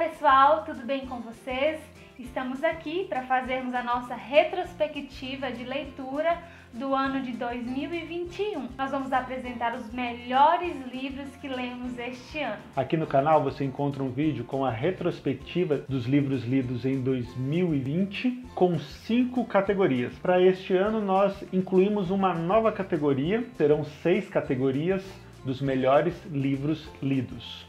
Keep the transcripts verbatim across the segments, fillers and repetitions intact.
pessoal, tudo bem com vocês? Estamos aqui para fazermos a nossa retrospectiva de leitura do ano de dois mil e vinte e um. Nós vamos apresentar os melhores livros que lemos este ano. Aqui no canal você encontra um vídeo com a retrospectiva dos livros lidos em dois mil e vinte com cinco categorias. Para este ano nós incluímos uma nova categoria, serão seis categorias dos melhores livros lidos.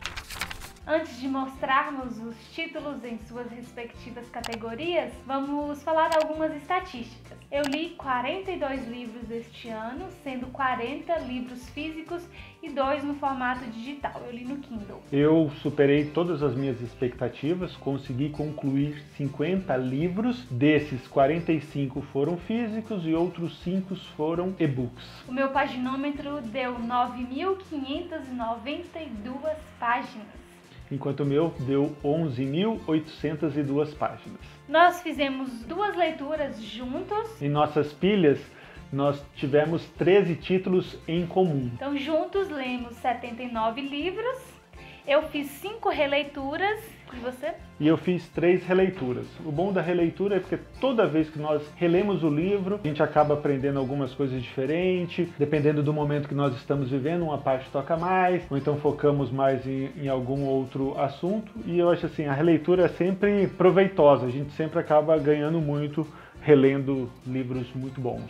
Antes de mostrarmos os títulos em suas respectivas categorias, vamos falar algumas estatísticas. Eu li quarenta e dois livros este ano, sendo quarenta livros físicos e dois no formato digital. Eu li no Kindle. Eu superei todas as minhas expectativas, consegui concluir cinquenta livros, desses quarenta e cinco foram físicos e outros cinco foram e-books. O meu paginômetro deu nove mil quinhentas e noventa e duas páginas. Enquanto o meu deu onze mil oitocentas e duas páginas. Nós fizemos duas leituras juntos. Em nossas pilhas, nós tivemos treze títulos em comum. Então, juntos lemos setenta e nove livros. Eu fiz cinco releituras. E você? E eu fiz três releituras. O bom da releitura é porque toda vez que nós relemos o livro, a gente acaba aprendendo algumas coisas diferentes. Dependendo do momento que nós estamos vivendo, uma parte toca mais, ou então focamos mais em, em algum outro assunto. E eu acho assim, a releitura é sempre proveitosa. A gente sempre acaba ganhando muito relendo livros muito bons.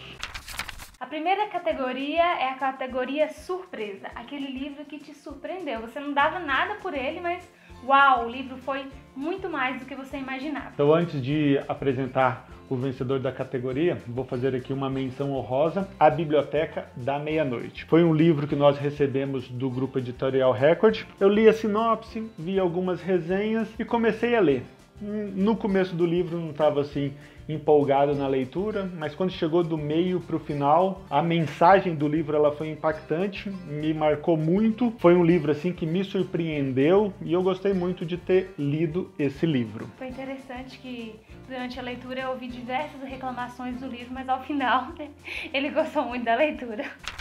A primeira categoria é a categoria surpresa. Aquele livro que te surpreendeu. Você não dava nada por ele, mas uau, o livro foi muito mais do que você imaginava. Então, antes de apresentar o vencedor da categoria, vou fazer aqui uma menção honrosa à Biblioteca da Meia-Noite. Foi um livro que nós recebemos do grupo Editorial Record. Eu li a sinopse, vi algumas resenhas e comecei a ler. No começo do livro não estava assim empolgado na leitura, mas quando chegou do meio para o final, a mensagem do livro ela foi impactante, me marcou muito. Foi um livro assim que me surpreendeu e eu gostei muito de ter lido esse livro. Foi interessante que durante a leitura eu ouvi diversas reclamações do livro, mas ao final ele gostou muito da leitura.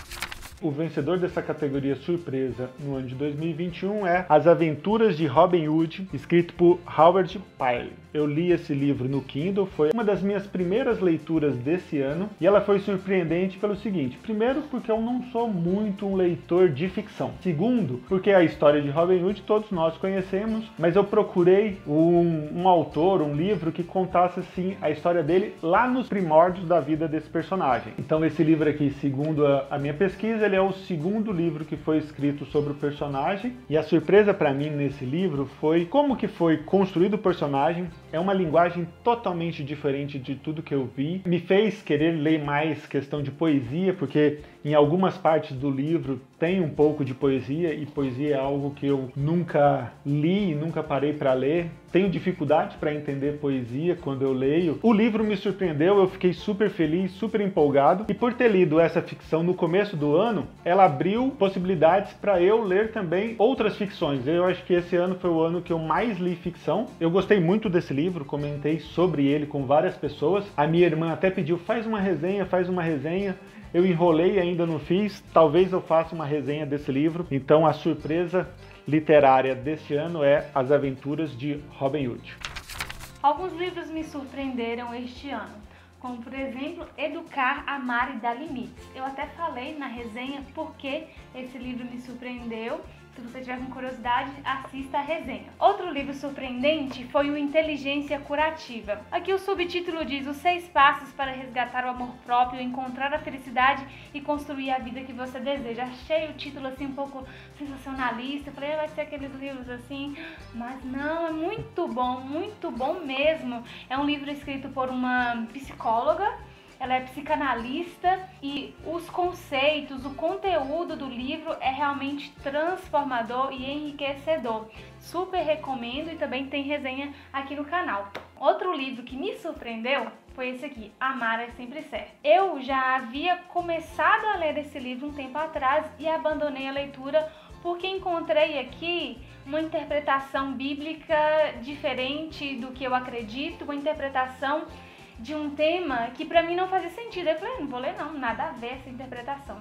O vencedor dessa categoria surpresa no ano de dois mil e vinte e um é As Aventuras de Robin Hood, escrito por Howard Pyle. Eu li esse livro no Kindle, foi uma das minhas primeiras leituras desse ano e ela foi surpreendente pelo seguinte: primeiro, porque eu não sou muito um leitor de ficção. Segundo, porque a história de Robin Hood todos nós conhecemos, mas eu procurei um, um autor, um livro que contasse assim a história dele lá nos primórdios da vida desse personagem. Então esse livro aqui, segundo a, a minha pesquisa, ele é o segundo livro que foi escrito sobre o personagem e a surpresa para mim nesse livro foi como que foi construído o personagem. É uma linguagem totalmente diferente de tudo que eu vi. Me fez querer ler mais questão de poesia, porque em algumas partes do livro tem um pouco de poesia e poesia é algo que eu nunca li e nunca parei para ler. Tenho dificuldade para entender poesia quando eu leio. O livro me surpreendeu, eu fiquei super feliz, super empolgado. E por ter lido essa ficção no começo do ano, ela abriu possibilidades para eu ler também outras ficções. Eu acho que esse ano foi o ano que eu mais li ficção. Eu gostei muito desse livro, comentei sobre ele com várias pessoas. A minha irmã até pediu, faz uma resenha, faz uma resenha. Eu enrolei e ainda não fiz, talvez eu faça uma resenha desse livro. Então a surpresa literária deste ano é As Aventuras de Robin Hood. Alguns livros me surpreenderam este ano, como por exemplo Educar, Amar e Dar Limites. Eu até falei na resenha porque esse livro me surpreendeu. Se você tiver com curiosidade, assista a resenha. Outro livro surpreendente foi o Inteligência Curativa. Aqui o subtítulo diz Os seis passos para resgatar o amor próprio, encontrar a felicidade e construir a vida que você deseja. Achei o título assim um pouco sensacionalista. Falei, ah, vai ser aqueles livros assim, mas não, é muito bom, muito bom mesmo. É um livro escrito por uma psicóloga. Ela é psicanalista e os conceitos, o conteúdo do livro é realmente transformador e enriquecedor. Super recomendo e também tem resenha aqui no canal. Outro livro que me surpreendeu foi esse aqui, Amar é Sempre Certo. Eu já havia começado a ler esse livro um tempo atrás e abandonei a leitura porque encontrei aqui uma interpretação bíblica diferente do que eu acredito, uma interpretação de um tema que pra mim não fazia sentido. Eu falei, não vou ler não, nada a ver essa interpretação.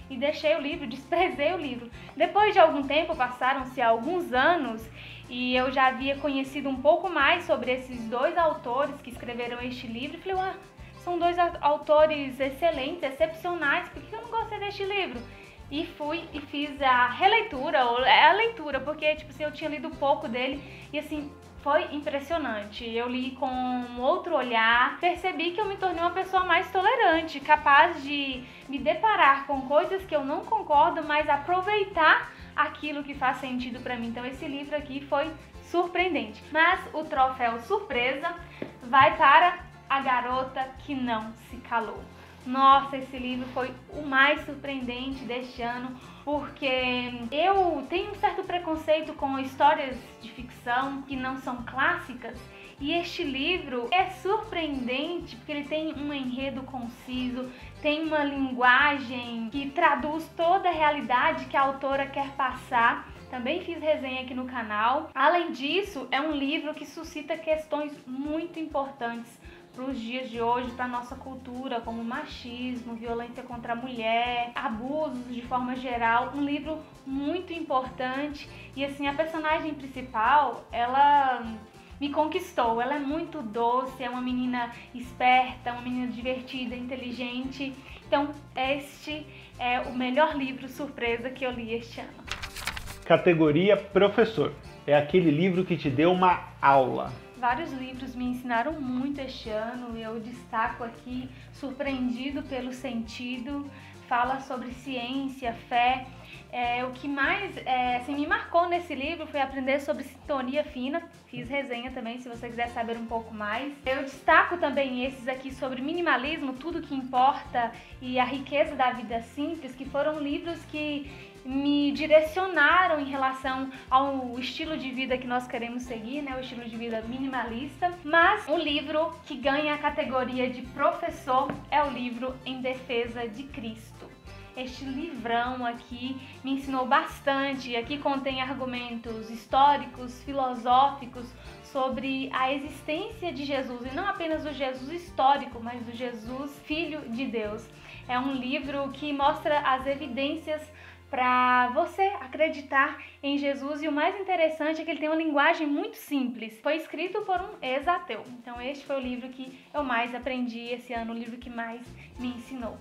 e deixei o livro, desprezei o livro. Depois de algum tempo, passaram-se alguns anos, e eu já havia conhecido um pouco mais sobre esses dois autores que escreveram este livro, e falei, ué, são dois autores excelentes, excepcionais, por que eu não gostei deste livro? E fui e fiz a releitura, ou a leitura, porque tipo assim, eu tinha lido pouco dele, e assim, foi impressionante. Eu li com um outro olhar, percebi que eu me tornei uma pessoa mais tolerante, capaz de me deparar com coisas que eu não concordo, mas aproveitar aquilo que faz sentido pra mim. Então esse livro aqui foi surpreendente. Mas o troféu surpresa vai para A Garota que Não Se Calou. Nossa, esse livro foi o mais surpreendente deste ano, porque eu tenho um certo preconceito com histórias de ficção que não são clássicas, e este livro é surpreendente porque ele tem um enredo conciso, tem uma linguagem que traduz toda a realidade que a autora quer passar. Também fiz resenha aqui no canal. Além disso, é um livro que suscita questões muito importantes para os dias de hoje, para a nossa cultura, como machismo, violência contra a mulher, abusos de forma geral. Um livro muito importante, e assim, a personagem principal, ela me conquistou. Ela é muito doce, é uma menina esperta, uma menina divertida, inteligente. Então, este é o melhor livro surpresa que eu li este ano. Categoria Professor. É aquele livro que te deu uma aula. Vários livros me ensinaram muito este ano, eu destaco aqui Surpreendido pelo Sentido, fala sobre ciência, fé. É, o que mais é, assim, me marcou nesse livro foi aprender sobre sintonia fina, fiz resenha também se você quiser saber um pouco mais. Eu destaco também esses aqui sobre minimalismo, tudo que importa, e a riqueza da vida simples, que foram livros que me direcionaram em relação ao estilo de vida que nós queremos seguir, né? O estilo de vida minimalista. Mas o livro que ganha a categoria de professor é o livro Em Defesa de Cristo. Este livrão aqui me ensinou bastante. Aqui contém argumentos históricos, filosóficos sobre a existência de Jesus, e não apenas do Jesus histórico, mas do Jesus Filho de Deus. É um livro que mostra as evidências para você acreditar em Jesus, e o mais interessante é que ele tem uma linguagem muito simples. Foi escrito por um ex-ateu. Então este foi o livro que eu mais aprendi esse ano, o livro que mais me ensinou.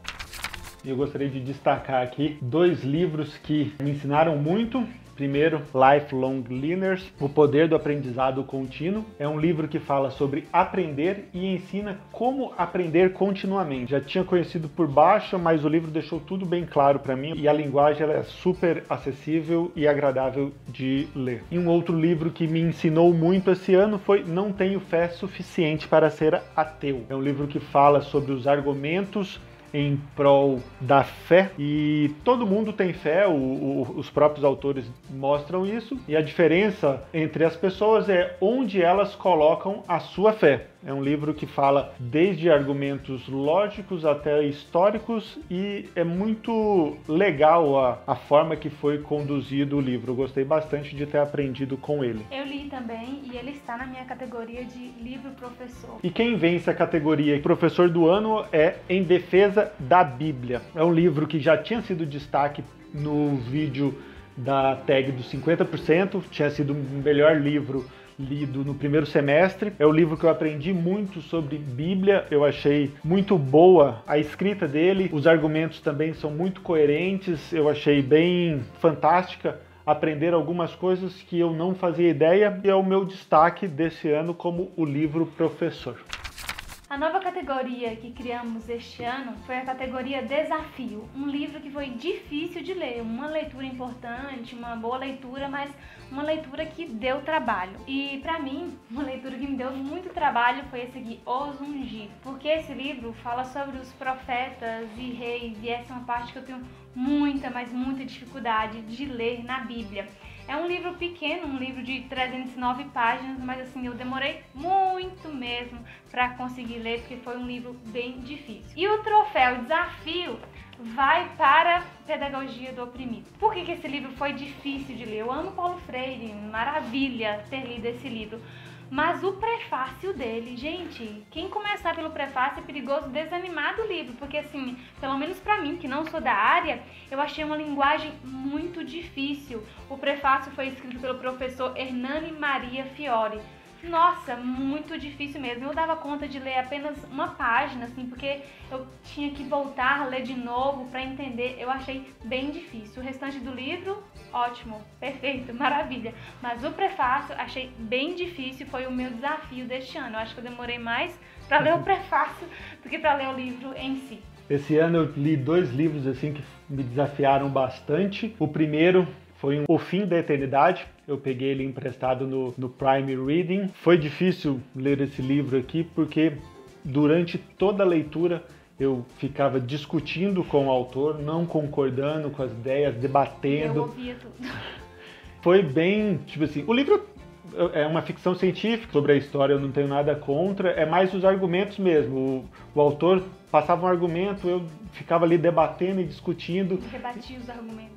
Eu gostaria de destacar aqui dois livros que me ensinaram muito. Primeiro, Lifelong Learners, O Poder do Aprendizado Contínuo. É um livro que fala sobre aprender e ensina como aprender continuamente. Já tinha conhecido por baixo, mas o livro deixou tudo bem claro para mim, e a linguagem ela é super acessível e agradável de ler. E um outro livro que me ensinou muito esse ano foi Não Tenho Fé Suficiente para Ser Ateu. É um livro que fala sobre os argumentos em prol da fé, e todo mundo tem fé, o, o, os próprios autores mostram isso, e a diferença entre as pessoas é onde elas colocam a sua fé. É um livro que fala desde argumentos lógicos até históricos, e é muito legal a, a forma que foi conduzido o livro. Eu gostei bastante de ter aprendido com ele. Eu li também, e ele está na minha categoria de livro professor. E quem vence a categoria Professor do Ano é Em Defesa da Bíblia. É um livro que já tinha sido destaque no vídeo da tag dos cinquenta por cento, tinha sido o melhor livro lido no primeiro semestre. É o livro que eu aprendi muito sobre Bíblia, eu achei muito boa a escrita dele, os argumentos também são muito coerentes, eu achei bem fantástica aprender algumas coisas que eu não fazia ideia, e é o meu destaque desse ano como o livro professor. A nova categoria que criamos este ano foi a categoria Desafio, um livro que foi difícil de ler, uma leitura importante, uma boa leitura, mas uma leitura que deu trabalho. E pra mim, uma leitura que me deu muito trabalho foi esse aqui, Os Ungidos, porque esse livro fala sobre os profetas e reis, e essa é uma parte que eu tenho muita, mas muita dificuldade de ler na Bíblia. É um livro pequeno, um livro de trezentas e nove páginas, mas assim, eu demorei muito mesmo para conseguir ler, porque foi um livro bem difícil. E o troféu Desafio vai para Pedagogia do Oprimido. Por que que esse livro foi difícil de ler? Eu amo Paulo Freire, maravilha ter lido esse livro. Mas o prefácio dele, gente, quem começar pelo prefácio é perigoso desanimar do livro, porque assim, pelo menos pra mim, que não sou da área, eu achei uma linguagem muito difícil. O prefácio foi escrito pelo professor Hernani Maria Fiore. Nossa, muito difícil mesmo. Eu dava conta de ler apenas uma página, assim, porque eu tinha que voltar a ler de novo para entender. Eu achei bem difícil. O restante do livro, ótimo, perfeito, maravilha. Mas o prefácio, achei bem difícil. Foi o meu desafio deste ano. Eu acho que eu demorei mais para ler o prefácio do que para ler o livro em si. Esse ano eu li dois livros assim que me desafiaram bastante. O primeiro foi um O Fim da Eternidade. Eu peguei ele emprestado no, no Prime Reading. Foi difícil ler esse livro aqui porque durante toda a leitura eu ficava discutindo com o autor, não concordando com as ideias, debatendo. Eu ouvia tudo. Foi bem, tipo assim, o livro é uma ficção científica, sobre a história eu não tenho nada contra, é mais os argumentos mesmo. O, o autor passava um argumento, eu ficava ali debatendo e discutindo. Rebatia os argumentos.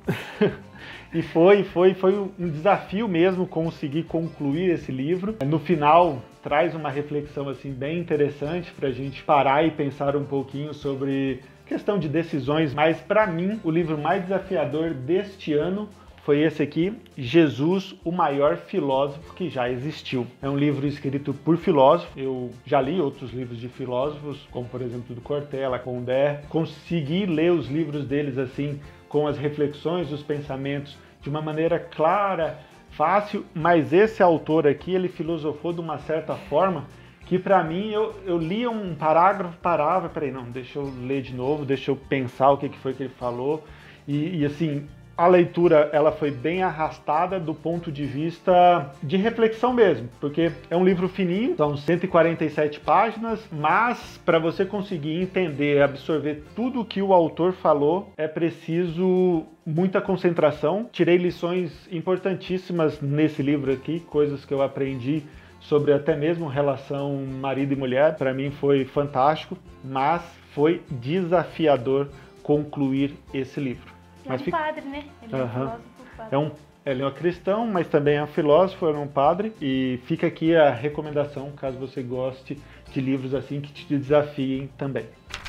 E foi, foi, foi um desafio mesmo conseguir concluir esse livro. No final, traz uma reflexão assim, bem interessante para a gente parar e pensar um pouquinho sobre questão de decisões. Mas, para mim, o livro mais desafiador deste ano foi esse aqui, Jesus, o maior filósofo que já existiu. É um livro escrito por filósofos. Eu já li outros livros de filósofos, como por exemplo do Cortella, Condé. Consegui ler os livros deles assim, com as reflexões, os pensamentos, de uma maneira clara, fácil, mas esse autor aqui, ele filosofou de uma certa forma que para mim, eu, eu lia um parágrafo, parava, peraí, não, deixa eu ler de novo, deixa eu pensar o que foi que ele falou, e, e assim, a leitura ela foi bem arrastada do ponto de vista de reflexão mesmo, porque é um livro fininho, são cento e quarenta e sete páginas, mas para você conseguir entender, absorver tudo o que o autor falou, é preciso muita concentração. Tirei lições importantíssimas nesse livro aqui, coisas que eu aprendi sobre até mesmo relação marido e mulher. Para mim foi fantástico, mas foi desafiador concluir esse livro. Mas é um fica... padre, né? Ele é um filósofo padre. É um, ele é um cristão, mas também é um filósofo, é um padre. E fica aqui a recomendação, caso você goste de livros assim que te desafiem também.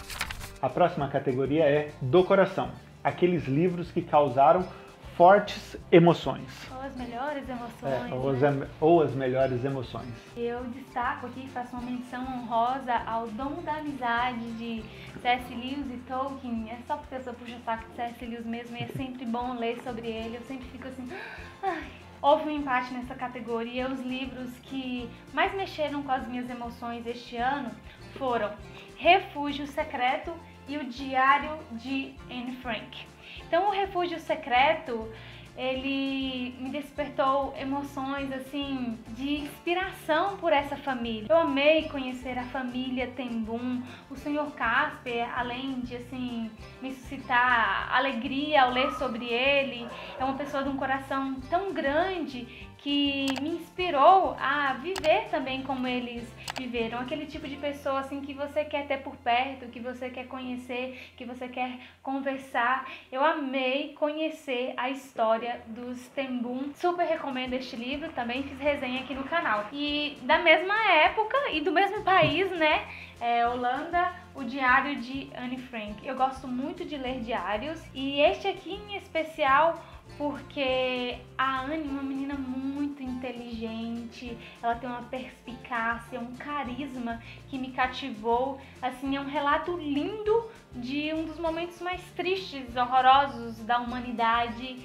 A próxima categoria é do coração. Aqueles livros que causaram fortes emoções. Ou as melhores emoções. É, ou, né? as, ou as melhores emoções. Eu destaco aqui, faço uma menção honrosa ao Dom da Amizade de C S Lewis e Tolkien. É só porque eu sou puxa-saco de C S Lewis mesmo e é sempre bom ler sobre ele. Eu sempre fico assim... Ai. Houve um empate nessa categoria. Os livros que mais mexeram com as minhas emoções este ano foram Refúgio Secreto e O Diário de Anne Frank. Então, O Refúgio Secreto, ele me despertou emoções, assim, de inspiração por essa família. Eu amei conhecer a família Tenboom. O senhor Casper, além de, assim, me suscitar alegria ao ler sobre ele, é uma pessoa de um coração tão grande que me inspirou a viver também como eles viveram. Aquele tipo de pessoa assim que você quer ter por perto, que você quer conhecer, que você quer conversar. Eu amei conhecer a história dos Tenboom. Super recomendo este livro, também fiz resenha aqui no canal. E da mesma época e do mesmo país, né? É, Holanda, O Diário de Anne Frank. Eu gosto muito de ler diários e este aqui em especial porque a Anne é uma menina muito inteligente, ela tem uma perspicácia, um carisma que me cativou. Assim, é um relato lindo de um dos momentos mais tristes, horrorosos da humanidade.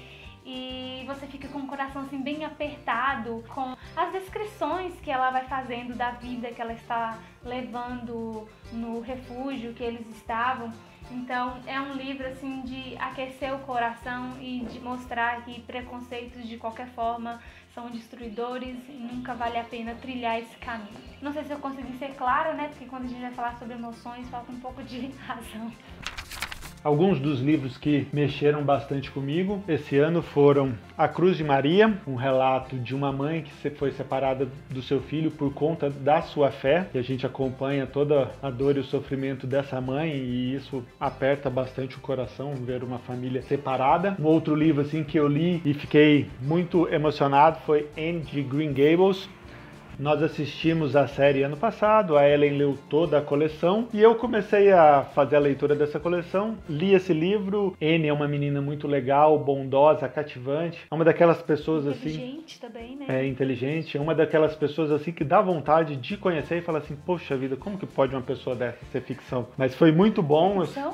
E você fica com o coração assim bem apertado com as descrições que ela vai fazendo da vida que ela está levando no refúgio que eles estavam. Então é um livro assim de aquecer o coração e de mostrar que preconceitos de qualquer forma são destruidores e nunca vale a pena trilhar esse caminho. Não sei se eu consegui ser clara, né? Porque quando a gente vai falar sobre emoções falta um pouco de razão. Alguns dos livros que mexeram bastante comigo esse ano foram A Cruz de Maria, um relato de uma mãe que foi separada do seu filho por conta da sua fé, e a gente acompanha toda a dor e o sofrimento dessa mãe, e isso aperta bastante o coração, ver uma família separada. Um outro livro assim que eu li e fiquei muito emocionado foi Anne de Green Gables. Nós assistimos a série ano passado, a Ellen leu toda a coleção e eu comecei a fazer a leitura dessa coleção, li esse livro. Anne é uma menina muito legal, bondosa, cativante, é uma daquelas pessoas assim... Inteligente também, né? É, inteligente, é uma daquelas pessoas assim que dá vontade de conhecer e falar assim, poxa vida, como que pode uma pessoa dessa ser ficção? Mas foi muito bom. Ficção?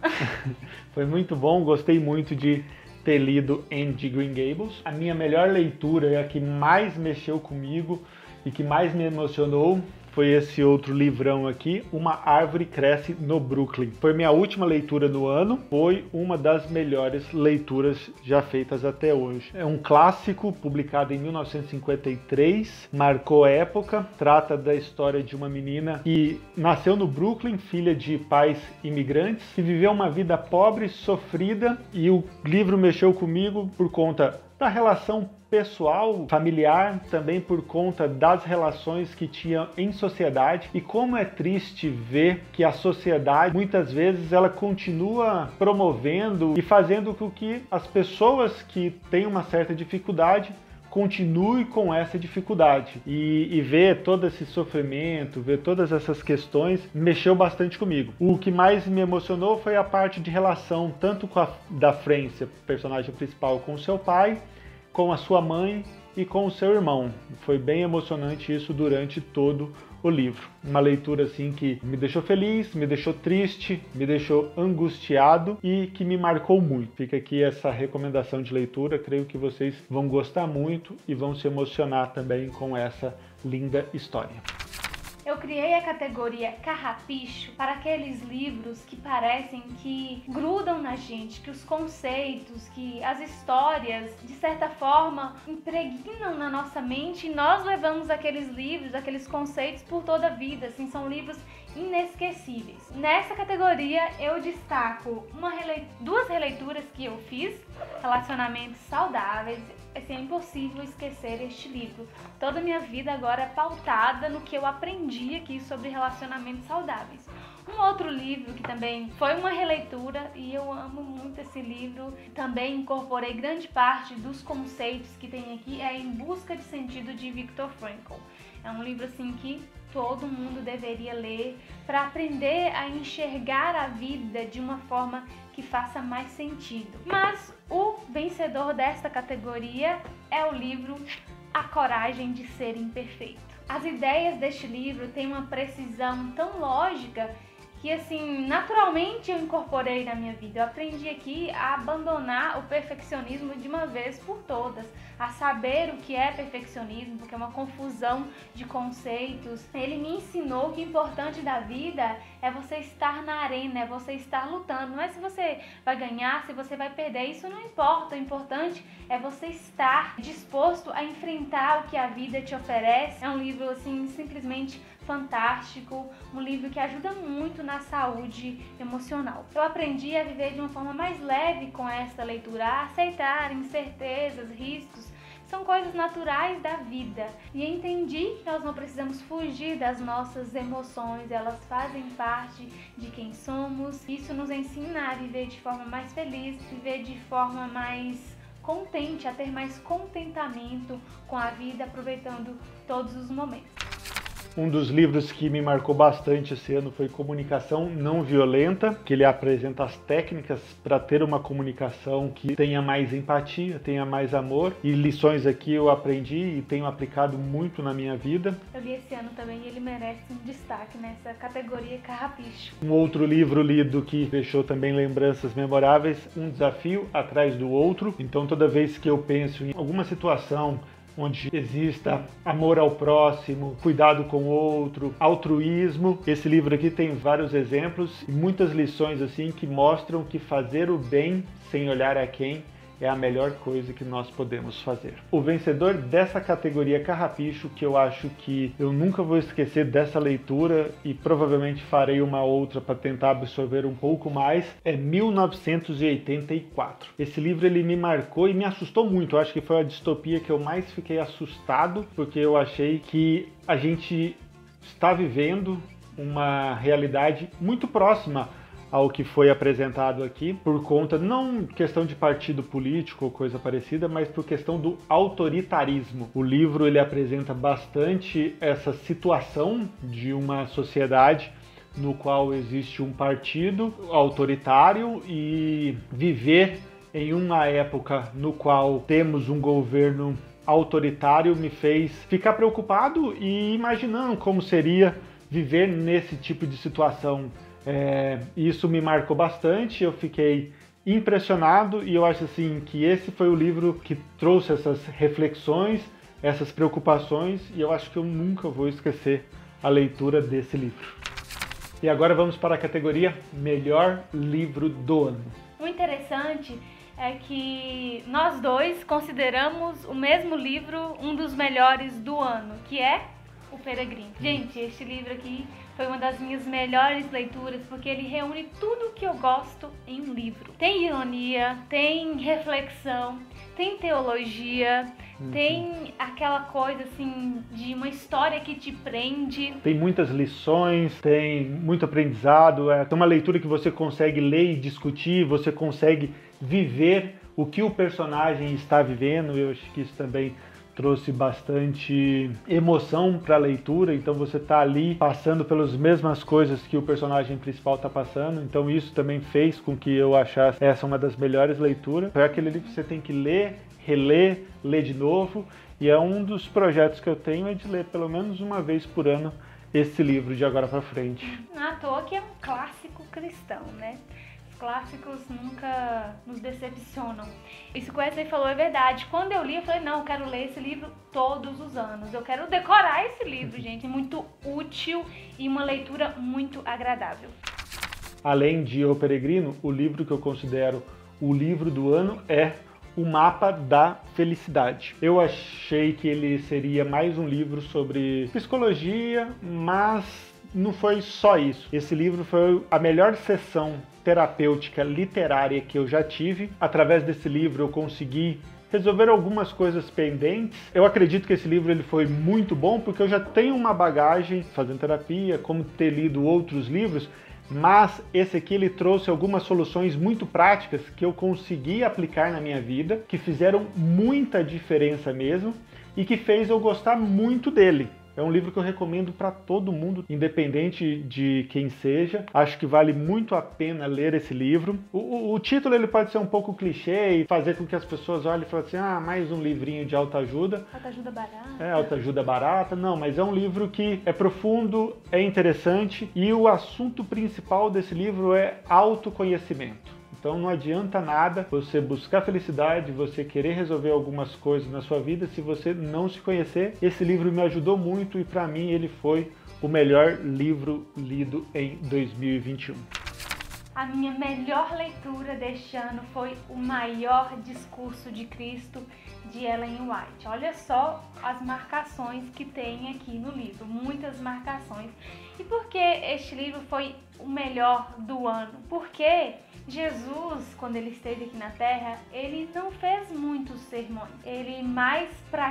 Foi muito bom, gostei muito de ter lido Anne de Green Gables. A minha melhor leitura e a que mais mexeu comigo e que mais me emocionou foi esse outro livrão aqui, Uma Árvore Cresce no Brooklyn. Foi minha última leitura no ano, foi uma das melhores leituras já feitas até hoje. É um clássico, publicado em mil novecentos e cinquenta e três, marcou época, trata da história de uma menina que nasceu no Brooklyn, filha de pais imigrantes, que viveu uma vida pobre, sofrida, e o livro mexeu comigo por conta da relação pessoal, familiar, também por conta das relações que tinha em sociedade, e como é triste ver que a sociedade muitas vezes ela continua promovendo e fazendo com que as pessoas que têm uma certa dificuldade continue com essa dificuldade, e, e ver todo esse sofrimento, ver todas essas questões, mexeu bastante comigo. O que mais me emocionou foi a parte de relação tanto com a, da Frances, personagem principal, com o seu pai, com a sua mãe e com o seu irmão. Foi bem emocionante isso durante todo o livro. Uma leitura assim que me deixou feliz, me deixou triste, me deixou angustiado e que me marcou muito. Fica aqui essa recomendação de leitura, creio que vocês vão gostar muito e vão se emocionar também com essa linda história. Eu criei a categoria Carrapicho para aqueles livros que parecem que grudam na gente, que os conceitos, que as histórias, de certa forma, impregnam na nossa mente e nós levamos aqueles livros, aqueles conceitos por toda a vida, assim, são livros inesquecíveis. Nessa categoria eu destaco uma rele... duas releituras que eu fiz, Relacionamentos Saudáveis. Assim, é impossível esquecer este livro. Toda a minha vida agora é pautada no que eu aprendi aqui sobre relacionamentos saudáveis. Um outro livro que também foi uma releitura e eu amo muito esse livro, também incorporei grande parte dos conceitos que tem aqui, é Em Busca de Sentido, de Viktor Frankl. É um livro assim que todo mundo deveria ler para aprender a enxergar a vida de uma forma que faça mais sentido. Mas o vencedor desta categoria é o livro A Coragem de Ser Imperfeito. As ideias deste livro têm uma precisão tão lógica que, assim, naturalmente eu incorporei na minha vida. Eu aprendi aqui a abandonar o perfeccionismo de uma vez por todas, a saber o que é perfeccionismo, porque é uma confusão de conceitos. Ele me ensinou que o importante da vida é você estar na arena, é você estar lutando. Não é se você vai ganhar, se você vai perder, isso não importa. O importante é você estar disposto a enfrentar o que a vida te oferece. É um livro, assim, simplesmente fantástico, um livro que ajuda muito na saúde emocional. Eu aprendi a viver de uma forma mais leve com esta leitura, a aceitar incertezas, riscos, são coisas naturais da vida. E entendi que nós não precisamos fugir das nossas emoções, elas fazem parte de quem somos. Isso nos ensina a viver de forma mais feliz, viver de forma mais contente, a ter mais contentamento com a vida, aproveitando todos os momentos. Um dos livros que me marcou bastante esse ano foi Comunicação Não Violenta, que ele apresenta as técnicas para ter uma comunicação que tenha mais empatia, tenha mais amor, e lições aqui eu aprendi e tenho aplicado muito na minha vida. Eu li esse ano também e ele merece um destaque nessa categoria Carrapicho. Um outro livro lido que deixou também lembranças memoráveis, Um Desafio Atrás do Outro. Então toda vez que eu penso em alguma situação onde exista amor ao próximo, cuidado com o outro, altruísmo. Esse livro aqui tem vários exemplos e muitas lições assim que mostram que fazer o bem sem olhar a quem é a melhor coisa que nós podemos fazer. O vencedor dessa categoria Carrapicho, que eu acho que eu nunca vou esquecer dessa leitura e provavelmente farei uma outra para tentar absorver um pouco mais, é mil novecentos e oitenta e quatro. Esse livro ele me marcou e me assustou muito. Eu acho que foi a distopia que eu mais fiquei assustado, porque eu achei que a gente está vivendo uma realidade muito próxima ao que foi apresentado aqui, por conta, não questão de partido político ou coisa parecida, mas por questão do autoritarismo. O livro ele apresenta bastante essa situação de uma sociedade no qual existe um partido autoritário e viver em uma época no qual temos um governo autoritário me fez ficar preocupado e imaginando como seria viver nesse tipo de situação. É, isso me marcou bastante, eu fiquei impressionado e eu acho assim que esse foi o livro que trouxe essas reflexões, essas preocupações, e eu acho que eu nunca vou esquecer a leitura desse livro. E agora vamos para a categoria Melhor Livro do Ano. O interessante é que nós dois consideramos o mesmo livro um dos melhores do ano, que é O Peregrino. Gente, este livro aqui foi uma das minhas melhores leituras, porque ele reúne tudo que eu gosto em um livro. Tem ironia, tem reflexão, tem teologia, uhum. tem aquela coisa assim de uma história que te prende. Tem muitas lições, tem muito aprendizado, é uma leitura que você consegue ler e discutir, você consegue viver o que o personagem está vivendo. Eu acho que isso também trouxe bastante emoção para a leitura, então você está ali passando pelas mesmas coisas que o personagem principal está passando, então isso também fez com que eu achasse essa uma das melhores leituras. É aquele livro que você tem que ler, reler, ler de novo, e é um dos projetos que eu tenho é de ler pelo menos uma vez por ano esse livro de agora para frente. Não à toa que é um clássico cristão, né? Clássicos nunca nos decepcionam. Isso que o Wesley falou é verdade. Quando eu li, eu falei, não, eu quero ler esse livro todos os anos. Eu quero decorar esse livro, gente. É muito útil e uma leitura muito agradável. Além de O Peregrino, o livro que eu considero o livro do ano é O Mapa da Felicidade. Eu achei que ele seria mais um livro sobre psicologia, mas não foi só isso. Esse livro foi a melhor sessão terapêutica literária que eu já tive. Através desse livro eu consegui resolver algumas coisas pendentes. Eu acredito que esse livro ele foi muito bom porque eu já tenho uma bagagem fazendo terapia, como ter lido outros livros, mas esse aqui ele trouxe algumas soluções muito práticas que eu consegui aplicar na minha vida, que fizeram muita diferença mesmo e que fez eu gostar muito dele. É um livro que eu recomendo para todo mundo, independente de quem seja. Acho que vale muito a pena ler esse livro. O, o, o título ele pode ser um pouco clichê e fazer com que as pessoas olhem e falem assim, ah, mais um livrinho de autoajuda. Autoajuda barata. É, autoajuda barata. Não, mas é um livro que é profundo, é interessante e o assunto principal desse livro é autoconhecimento. Então não adianta nada você buscar felicidade, você querer resolver algumas coisas na sua vida se você não se conhecer. Esse livro me ajudou muito e para mim ele foi o melhor livro lido em dois mil e vinte e um. A minha melhor leitura deste ano foi O Maior Discurso de Cristo, de Ellen White. Olha só as marcações que tem aqui no livro, muitas marcações. E por que este livro foi o melhor do ano? Porque Jesus, quando ele esteve aqui na Terra, ele não fez muitos sermões. Ele mais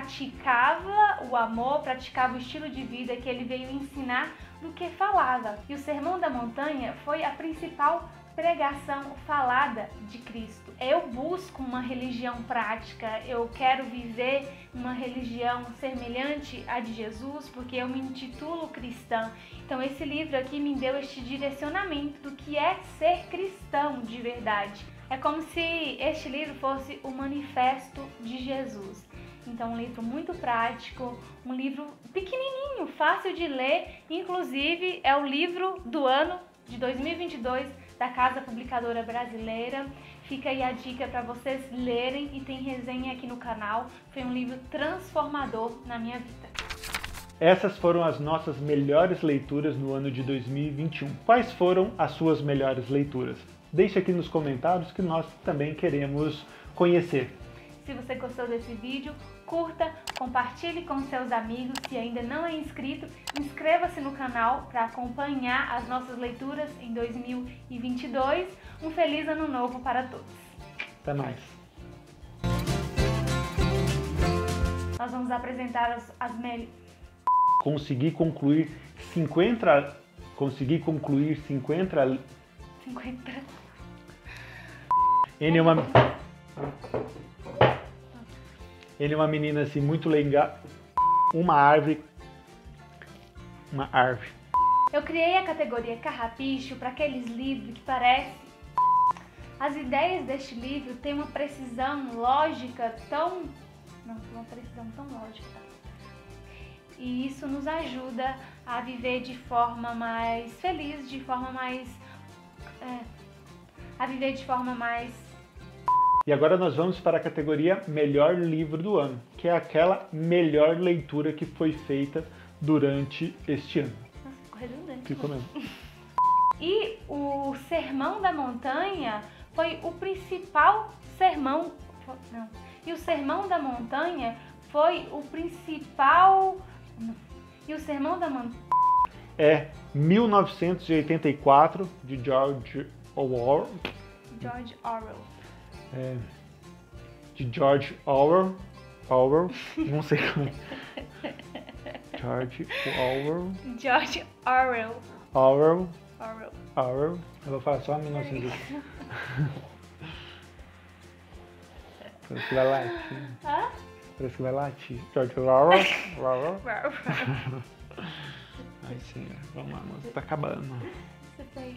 praticava o amor, praticava o estilo de vida que ele veio ensinar do que falava. E o Sermão da Montanha foi a principal pregação falada de Cristo. Eu busco uma religião prática, eu quero viver uma religião semelhante à de Jesus, porque eu me intitulo cristã. Então esse livro aqui me deu este direcionamento do que é ser cristão de verdade. É como se este livro fosse o manifesto de Jesus. Então um livro muito prático, um livro pequenininho, fácil de ler, inclusive é o livro do ano de dois mil e vinte e dois da Casa Publicadora Brasileira. Fica aí a dica para vocês lerem e tem resenha aqui no canal. Foi um livro transformador na minha vida. Essas foram as nossas melhores leituras no ano de dois mil e vinte e um. Quais foram as suas melhores leituras? Deixe aqui nos comentários que nós também queremos conhecer. Se você gostou desse vídeo, curta, compartilhe com seus amigos. Se ainda não é inscrito, inscreva-se no canal para acompanhar as nossas leituras em dois mil e vinte e dois. Um feliz ano novo para todos. Até mais. Nós vamos apresentar as, as melhores... Consegui concluir cinquenta... Consegui concluir cinquenta... cinquenta. Ele é uma... Ele é uma menina assim muito legal. Uma árvore. Uma árvore. Eu criei a categoria Carrapicho para aqueles livros que parecem... As ideias deste livro têm uma precisão lógica tão... Não, uma precisão tão lógica. E isso nos ajuda a viver de forma mais feliz, de forma mais... É, a viver de forma mais... E agora nós vamos para a categoria Melhor Livro do Ano, que é aquela melhor leitura que foi feita durante este ano. Nossa, ficou redundante. Ficou mesmo. E o Sermão da Montanha foi o principal sermão... Não. E o Sermão da Montanha foi o principal... E o Sermão da Montanha... É mil novecentos e oitenta e quatro, de George Orwell. George Orwell. É, de George Orwell. Orwell. Não sei como. George Orwell. George Orwell. Orwell. Orwell. Orwell. Eu vou falar só mil e novecentos. Parece que vai latir. Hã? Parece que vai latir. George Orwell. Orwell. Orwell. Ai, senhora. Vamos lá, moça. Tá acabando. Você fez...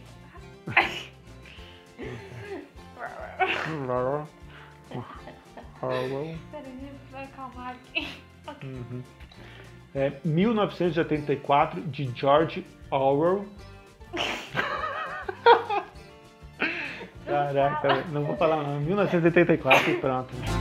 Orwell. Orwell. Peraí, vai acalmar aqui. Uhum. É mil novecentos e oitenta e quatro, de George Orwell. Caraca, não vou falar não. mil novecentos e oitenta e quatro e pronto.